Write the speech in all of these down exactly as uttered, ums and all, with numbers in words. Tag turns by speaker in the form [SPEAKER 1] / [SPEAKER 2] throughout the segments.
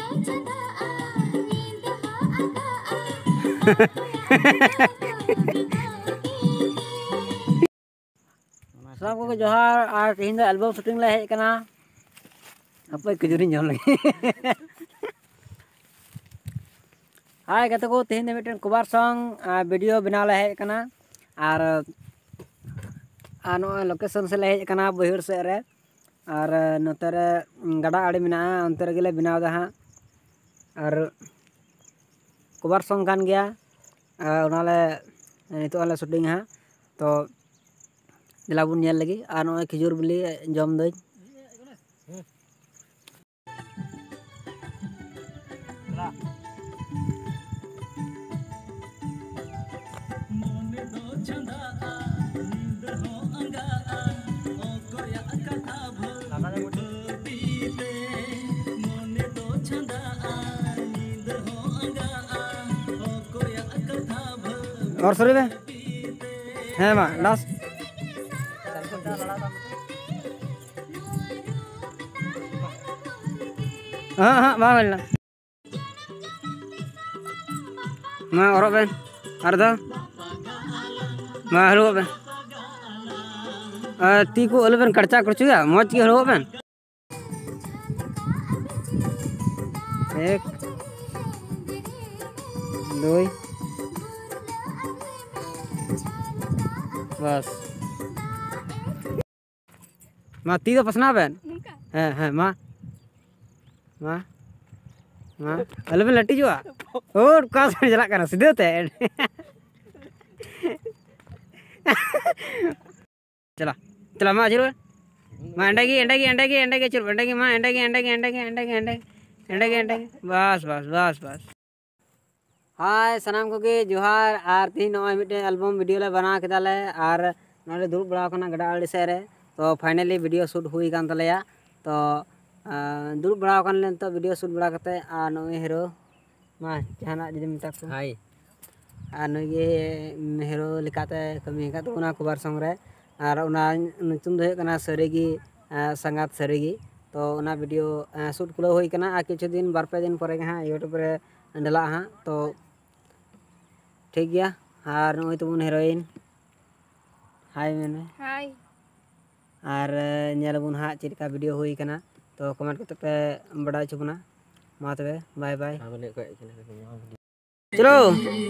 [SPEAKER 1] सब को जोहार और तीन एल्बम शूटिंग ले हेज कना अपन खजूरी जम लगे हाय गते को तीन मिटन कवर सॉन्ग वीडियो बना ले हेज कना और नो लोकेशन से ले हेज कना बहिर से रे और नोते रे गड़ा आड़ी मिना अंते रे गेले बनाव दा हां और कवर सॉन्ग कान गया उनाले नितो ले शूटिंग हां तो दिला बुन नेल लगी और नो खजूर बिली जम दई और सॉरी बे है मा लास्ट हाँ हाँ बांग मिलना मा और बे अर्धा मा हलो बे ती को अलग बन खर्चा कर चुका मौज की हलो बे एक दो बस मा ती तो पसना बेन है है मा मा मा अलबे लट्टी जुआ और का से चला करना सीधे ते चला चला मा चलो मा अंडा की अंडा की अंडा की अंडा की चल अंडा की मा अंडा की अंडा की अंडा की अंडा की अंडा की अंडा की अंडा की बस बस बस बस हाय सनाम को के जोहार और तीन नॉय मिटे एल्बम वीडियो ले बना केदा ले और नोले दुब बड़ा कना गड़ा आड़ी से रे तो फाइनली वीडियो शूट हुई कान तलेया तो दुब बड़ा कन ले तो वीडियो शूट बड़ा करते आ नोय हीरो मा जहाना जदि मिता को हाय आ नोय हीरो लिकाते कमी का तो उना खबर संग रे और उना नुतुम दो कना सरेगी संगात सरेगी तो उना वीडियो शूट कुलो हुई कना आ किछु दिन बार पे दिन परे हां यूट्यूब रे डला हां तो ठीक गया और नोय तुम हीरोइन हाय मैंने हाय और नेलबुन हा चिरका वीडियो हुई कना तो कमेंट करते पे बड़ा चुपना मा तबे बाय बाय चलो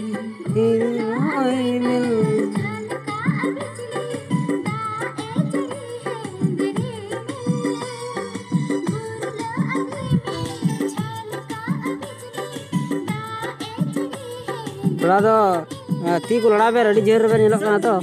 [SPEAKER 1] थोड़ा तो ती को लड़ा बे रेडी जोर बे नेलो कना तो